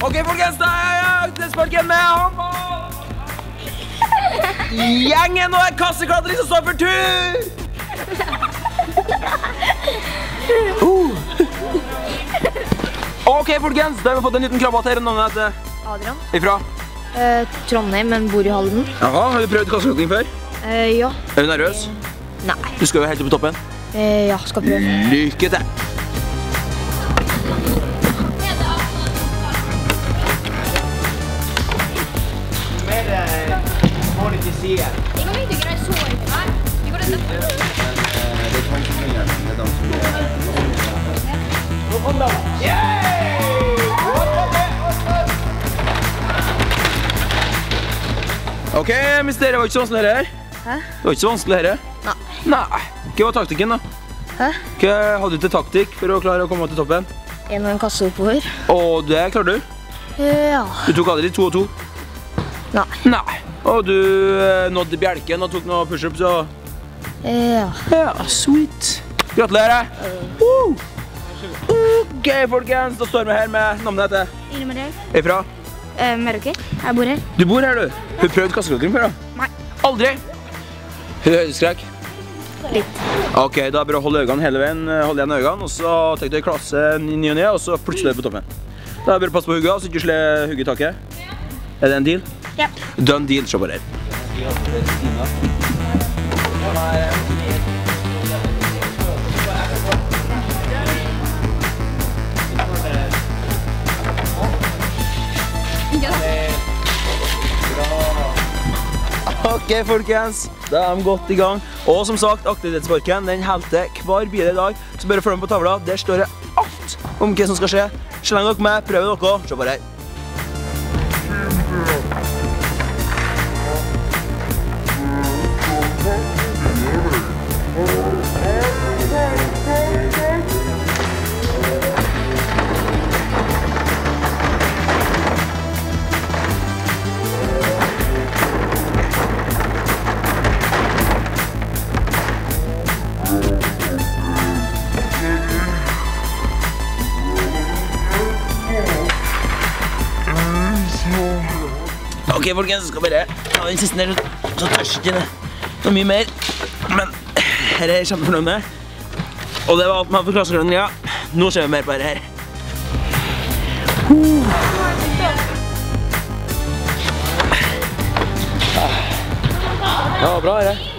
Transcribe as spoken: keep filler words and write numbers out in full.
Ok, folkens, da er det sparken med håndball. Gjengen og en kasseklatring som står for tur. Uh. Ok, folkens, da har vi fått en liten krabat her. Navnet heter Adrian. Ifra? Eh, Trondheim, men bor i Halden. Jaha, har du prøvd kasseklatring før? Eh, ja. Er du nervøs? Nei. Du skal jo helt opp på toppen. Eh, ja, skal prøve. Lykke til. Ok, mister, det var ikke så vanskelig her. Hæ? Det var ikke så vanskelig her. Nei. Nei. Hva var taktikken da? Hæ? Hva hadde du til taktikk for å klare å komme til toppen? En og en kasse oppover. Og det klarer du? Eh, ja. Du tok aldri to og to? Nei. Nei. Og du eh, nådde bjelken og tok noen push-ups og... Eh, ja. Ja, sweet. Gratulerer. Uh. Ok, folkens. Da står vi her med navnet heter. Ine Marie. Ifra? Eh, Meråker. Jeg bor her. Du bor her, du. Har du prøvd kasseklatring før, da? Nei. Aldri? Har du høydeskrekk? Litt. Ok, da er det bare å holde øynene hele veien. Hold igjen øynene, og så tenk deg klasse ny og nye, og så plutselig er det på toppen. Da er det bare å passe på hugget, så ikke slå hugget i taket. Er det en deal? Ja. Done deal, se bare her. Ok, folkens, da er de godt i gang. Og som sagt, aktivitetsparken, den helter hver bil i dag. Så bare følg med på tavla, der står det alt om hva som skal skje. Sleng dere med, prøv dere, se bare her. Ok, folkens, jeg skal bare ta den siste der, så tørs ikke det så mye mer. Men her er jeg kjempefornøyd med. Og det var alt med for klasseklassen, ja. Nå ser vi mer på dette her. Ja, bra, det.